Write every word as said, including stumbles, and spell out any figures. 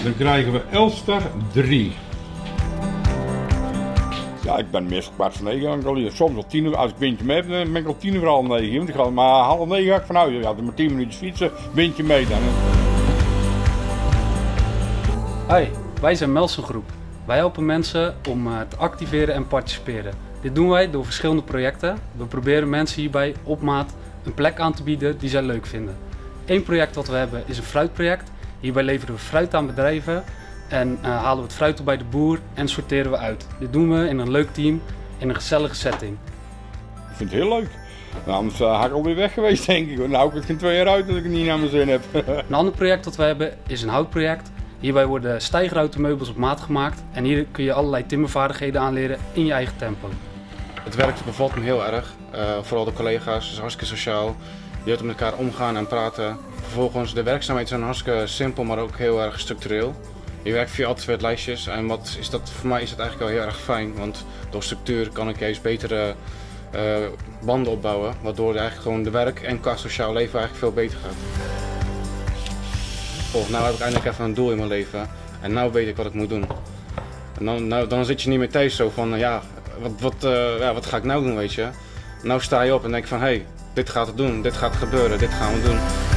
Dan krijgen we Elster drie. Ja, ik ben meestal kwart voor negen al hier. Soms al tien uur. Als ik windje mee heb, dan ben ik al tien uur half negen. Want ik ga maar half negen ga ik van huis. Ja, dan maar tien minuten fietsen, windje mee dan. Hoi, wij zijn Melson Groep. Wij helpen mensen om uh, te activeren en participeren. Dit doen wij door verschillende projecten. We proberen mensen hierbij op maat een plek aan te bieden die zij leuk vinden. Eén project dat we hebben is een fruitproject. Hierbij leveren we fruit aan bedrijven en uh, halen we het fruit op bij de boer en sorteren we uit. Dit doen we in een leuk team, in een gezellige setting. Ik vind het heel leuk. Nou, anders uh, had ik alweer weg geweest, denk ik. Nou, ik het geen twee jaar uit dat ik het niet naar mijn zin heb. Een ander project dat we hebben is een houtproject. Hierbij worden stijgerhouten meubels op maat gemaakt en hier kun je allerlei timmervaardigheden aanleren in je eigen tempo. Het werk bevalt me heel erg, uh, vooral de collega's, het is hartstikke sociaal. Je leert met elkaar omgaan en praten. Vervolgens, de werkzaamheden zijn hartstikke simpel, maar ook heel erg structureel. Je werkt via altijd met lijstjes en wat is dat, voor mij is dat eigenlijk wel heel erg fijn, want door structuur kan ik juist betere uh, banden opbouwen, waardoor eigenlijk gewoon de werk en qua sociaal leven eigenlijk veel beter gaat. Of nou heb ik eindelijk even een doel in mijn leven en nu weet ik wat ik moet doen. En dan, nou, dan zit je niet meer thuis zo van, ja, wat, wat, uh, ja, wat ga ik nou doen, weet je. Nou sta je op en denk van, hé, hey, dit gaat het doen, dit gaat gebeuren, dit gaan we doen.